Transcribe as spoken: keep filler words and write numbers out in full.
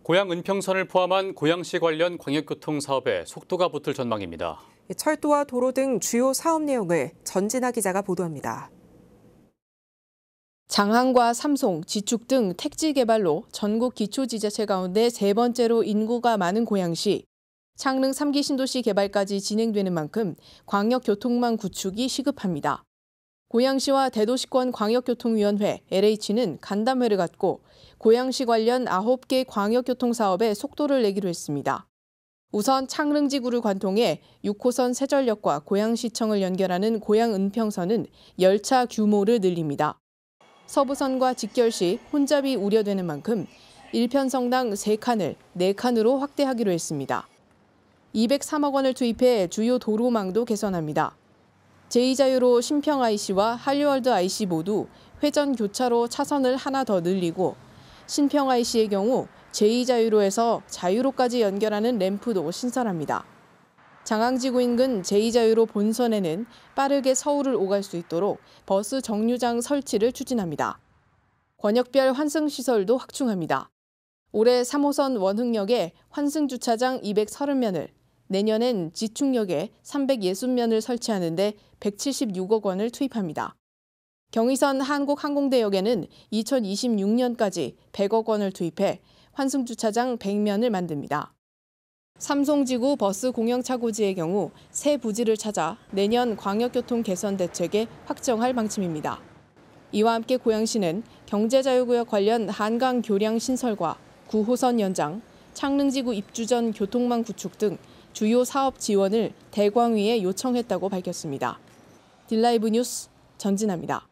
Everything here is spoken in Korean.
고양 은평선을 포함한 고양시 관련 광역교통 사업에 속도가 붙을 전망입니다. 철도와 도로 등 주요 사업 내용을 전진아 기자가 보도합니다. 장항과 삼송, 지축 등 택지 개발로 전국 기초지자체 가운데 세 번째로 인구가 많은 고양시. 창릉 삼 기 신도시 개발까지 진행되는 만큼 광역교통망 구축이 시급합니다. 고양시와 대도시권 광역교통위원회 엘에이치는 간담회를 갖고 고양시 관련 아홉 개 광역교통 사업에 속도를 내기로 했습니다. 우선 창릉지구를 관통해 육 호선 세전역과 고양시청을 연결하는 고양 은평선은 열차 규모를 늘립니다. 서부선과 직결 시 혼잡이 우려되는 만큼 일 편성당 세 칸을 네 칸으로 확대하기로 했습니다. 이백삼억 원을 투입해 주요 도로망도 개선합니다. 제이자유로 신평아이씨와 한류월드아이씨 모두 회전 교차로 차선을 하나 더 늘리고 신평아이씨의 경우 제이자유로에서 자유로까지 연결하는 램프도 신설합니다. 장항지구 인근 제이자유로 본선에는 빠르게 서울을 오갈 수 있도록 버스 정류장 설치를 추진합니다. 권역별 환승시설도 확충합니다. 올해 삼 호선 원흥역에 환승주차장 이백삼십 면을, 내년엔 지축역에 삼백육십 면을 설치하는 데 백칠십육억 원을 투입합니다. 경의선 한국항공대역에는 이천이십육 년까지 백억 원을 투입해 환승주차장 백 면을 만듭니다. 삼송지구 버스 공영차고지의 경우 새 부지를 찾아 내년 광역교통 개선 대책에 확정할 방침입니다. 이와 함께 고양시는 경제자유구역 관련 한강 교량 신설과 구 호선 연장, 창릉지구 입주 전 교통망 구축 등 주요 사업 지원을 대광위에 요청했다고 밝혔습니다. 딜라이브 뉴스 전진아입니다.